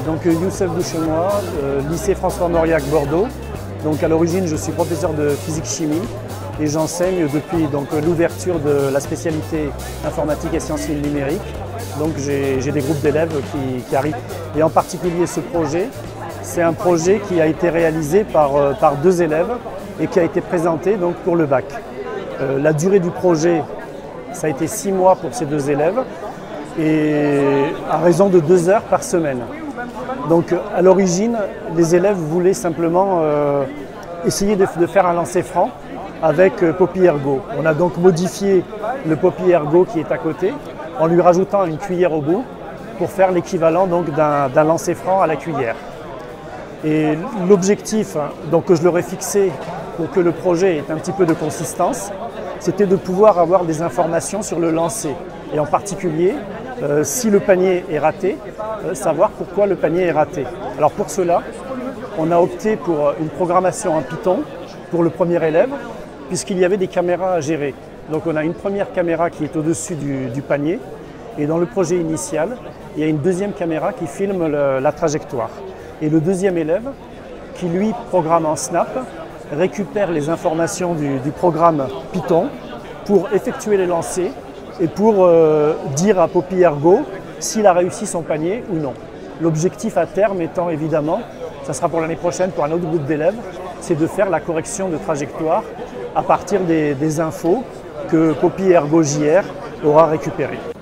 Donc Youssef Bouchenois, lycée François Mauriac Bordeaux. Donc à l'origine je suis professeur de physique-chimie et j'enseigne depuis l'ouverture de la spécialité informatique et sciences numériques. Donc j'ai des groupes d'élèves qui arrivent. Et en particulier ce projet, c'est un projet qui a été réalisé par deux élèves et qui a été présenté donc, pour le bac. La durée du projet, ça a été 6 mois pour ces deux élèves et à raison de 2 heures par semaine. Donc à l'origine, les élèves voulaient simplement essayer de faire un lancer franc avec Poppy Ergo. On a donc modifié le Poppy Ergo qui est à côté en lui rajoutant une cuillère au bout pour faire l'équivalent d'un lancer franc à la cuillère. Et l'objectif que je leur ai fixé pour que le projet ait un petit peu de consistance, c'était de pouvoir avoir des informations sur le lancer. Et en particulier, si le panier est raté, savoir pourquoi le panier est raté. Alors pour cela, on a opté pour une programmation en Python pour le premier élève, puisqu'il y avait des caméras à gérer. Donc on a une première caméra qui est au-dessus du panier, et dans le projet initial, il y a une deuxième caméra qui filme la trajectoire. Et le deuxième élève, qui lui programme en Snap, récupère les informations du programme Python pour effectuer les lancers et pour dire à Poppy Ergo s'il a réussi son panier ou non. L'objectif à terme étant évidemment, ça sera pour l'année prochaine pour un autre groupe d'élèves, c'est de faire la correction de trajectoire à partir des infos que Poppy Ergo JR aura récupérées.